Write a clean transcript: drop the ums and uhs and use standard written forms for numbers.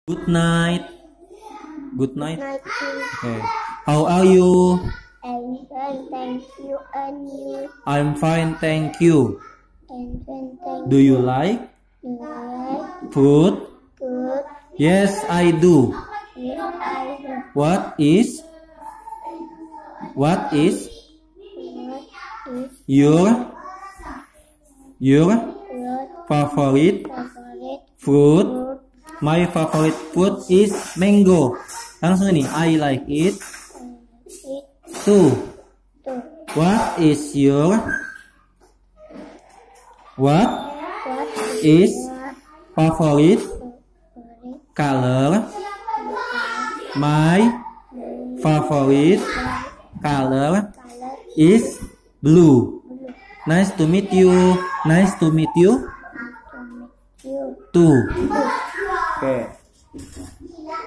Good night. Good night. Night. Okay. How are you? I'm fine, thank you. And you? I'm fine, thank you. I'm fine, thank Do you like you. Right? fruit? Good. Yes, I do. Yes, I do. What is What is your your favorite favorite fruit? food? My favorite fruit is mango. Langsung nih, I like it Eat too. too. What is your What is your favorite favorite color? My favorite color color? is blue. Blue. Nice to meet you. Nice to meet you To meet you. too. Okay.